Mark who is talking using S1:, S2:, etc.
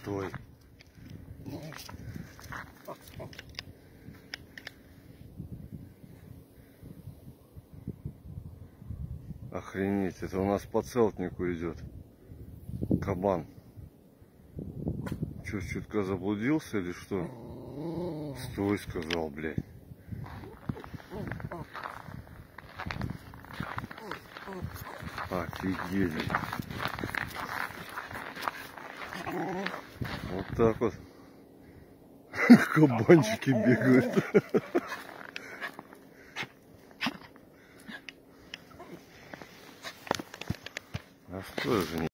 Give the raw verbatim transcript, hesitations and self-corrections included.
S1: Стой. Охренеть, это у нас по целтнику идет. Кабан. Че, чутка заблудился или что? Стой, сказал, блядь. Офигеть. Вот так вот. Кабанчики бегают. А что же не